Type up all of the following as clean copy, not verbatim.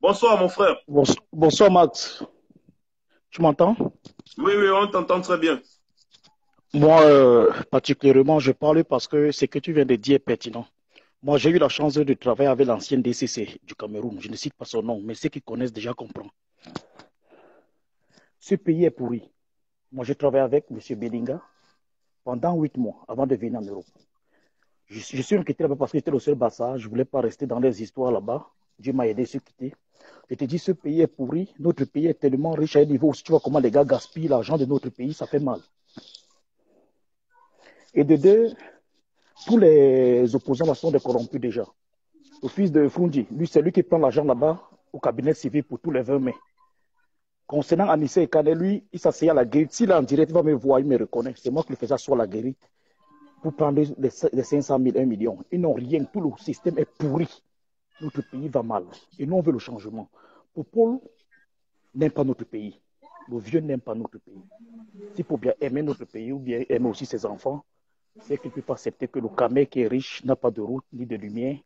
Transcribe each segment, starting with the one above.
Bonsoir, mon frère. Bonsoir Max, tu m'entends? Oui, oui, on t'entend très bien. Moi, particulièrement, je parle parce que ce que tu viens de dire est pertinent. Moi, j'ai eu la chance de travailler avec l'ancienne DCC du Cameroun. Je ne cite pas son nom, mais ceux qui connaissent déjà comprennent. Ce pays est pourri. Moi, j'ai travaillé avec M. Belinga pendant 8 mois avant de venir en Europe. Je suis inquiété là-bas parce que j'étais le seul Bassa. Je ne voulais pas rester dans les histoires là-bas. Dieu m'a aidé à se quitter. Je te dis, ce pays est pourri. Notre pays est tellement riche à un niveau où si tu vois comment les gars gaspillent l'argent de notre pays, ça fait mal. Et de deux, tous les opposants sont des corrompus déjà. Le fils de Frundi, lui, c'est lui qui prend l'argent là-bas au cabinet civil pour tous les 20 mai. Concernant Anissé et Kane, lui, il s'asseyait à la guérite. S'il est en direct, il va me voir, il me reconnaît. C'est moi qui le faisais asseoir à la guérite pour prendre les 500 000, 1 million. Ils n'ont rien. Tout le système est pourri. Notre pays va mal. Et nous, on veut le changement. Popol n'aime pas notre pays. Le vieux n'aime pas notre pays. S'il faut bien aimer notre pays ou bien aimer aussi ses enfants, c'est qu'il ne peut pas accepter que le Camé qui est riche n'a pas de route ni de lumière.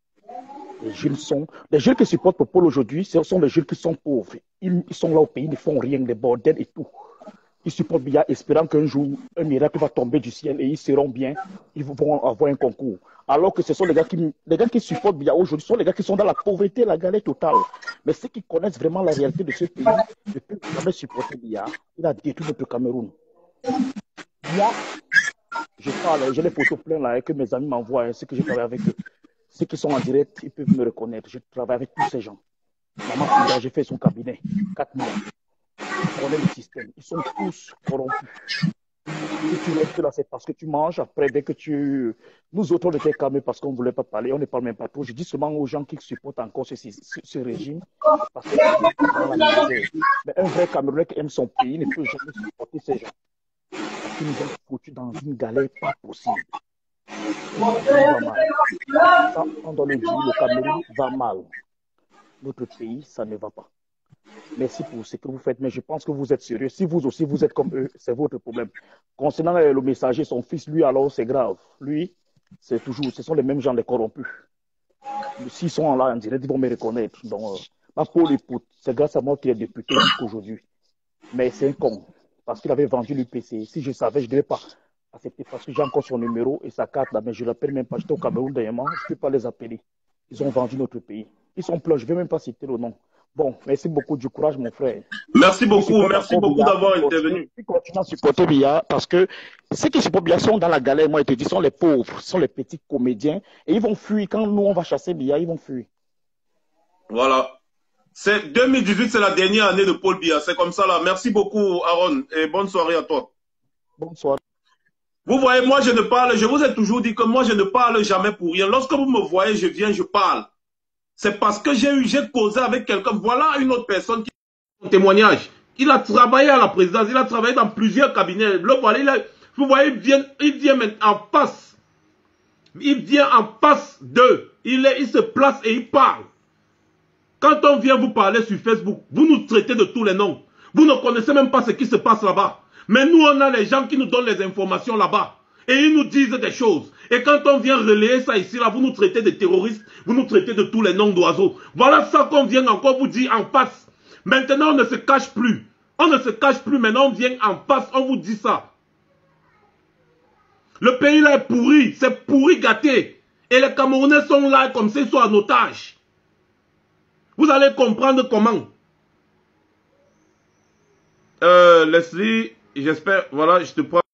Les jeunes qui supportent Popol aujourd'hui, ce sont les jeunes qui sont pauvres. Ils sont là au pays, ils ne font rien, des bordels et tout. Ils supportent bien, espérant qu'un jour, un miracle va tomber du ciel et ils seront bien, ils vont avoir un concours. Alors que ce sont les gars qui supportent bien aujourd'hui, ce sont les gars qui sont dans la pauvreté, la galère totale. Mais ceux qui connaissent vraiment la réalité de ce pays ne peuvent jamais supporter Biya. Il a détruit notre Cameroun. Moi, je parle, j'ai les photos pleines là que mes amis m'envoient, ceux que j'ai travaillé avec eux. Ceux qui sont en direct, ils peuvent me reconnaître. Je travaille avec tous ces gens. Maman Koura, j'ai fait son cabinet, 4 mois. Je connais le système. Ils sont tous corrompus. Si tu restes là, c'est parce que tu manges. Après, dès que tu. Nous autres, on était calmés parce qu'on ne voulait pas parler. On ne parle même pas trop. Je dis seulement aux gens qui supportent encore ce régime parce que c'est dans la misère. Mais un vrai Camerounais qui aime son pays ne peut jamais supporter ces gens. Parce qu'ils nous ont foutus dans une galère pas possible. Notre pays va mal. Ça, on doit le dire, le Cameroun va mal. Notre pays, ça ne va pas. Merci pour ce que vous faites, mais je pense que vous êtes sérieux. Si vous aussi, vous êtes comme eux, c'est votre problème. Concernant le messager, son fils, lui, alors, c'est grave. Lui, c'est toujours, ce sont les mêmes gens, les corrompus. S'ils sont là en direct, ils vont me reconnaître. Donc, ma pauvre épouse, c'est grâce à moi qu'il est député jusqu'aujourd'hui. Mais c'est un con, parce qu'il avait vendu l'UPC. Si je savais, je ne devais pas accepter, parce que j'ai encore son numéro et sa carte là, mais je ne l'appelle même pas. J'étais au Cameroun dernièrement, je ne peux pas les appeler. Ils ont vendu notre pays. Ils sont pleins, je ne vais même pas citer le nom. Bon, merci beaucoup du courage, mon frère. Merci beaucoup d'avoir intervenu. Ils continuent à supporter Biya parce que ceux qui supportent Biya sont dans la galère, moi, je te dis, sont les pauvres, sont les petits comédiens et ils vont fuir. Quand nous, on va chasser Biya, ils vont fuir. Voilà. 2018, c'est la dernière année de Paul Biya. C'est comme ça là. Merci beaucoup, Aaron, et bonne soirée à toi. Bonsoir. Vous voyez, moi, je ne parle, je vous ai toujours dit que moi, je ne parle jamais pour rien. Lorsque vous me voyez, je viens, je parle. C'est parce que j'ai causé avec quelqu'un. Voilà une autre personne qui a un témoignage. Il a travaillé à la présidence, il a travaillé dans plusieurs cabinets. Le voilà, vous voyez, il vient maintenant en face. Il vient en face d'eux. Il se place et il parle. Quand on vient vous parler sur Facebook, vous nous traitez de tous les noms. Vous ne connaissez même pas ce qui se passe là-bas. Mais nous, on a les gens qui nous donnent les informations là-bas. Et ils nous disent des choses. Et quand on vient relayer ça ici, là, vous nous traitez de terroristes, vous nous traitez de tous les noms d'oiseaux. Voilà ça qu'on vient encore vous dire en face. Maintenant, on ne se cache plus. On ne se cache plus, maintenant on vient en face, on vous dit ça. Le pays là est pourri, c'est pourri gâté. Et les Camerounais sont là comme s'ils sont en otage. Vous allez comprendre comment. Leslie, j'espère, voilà, je te prends.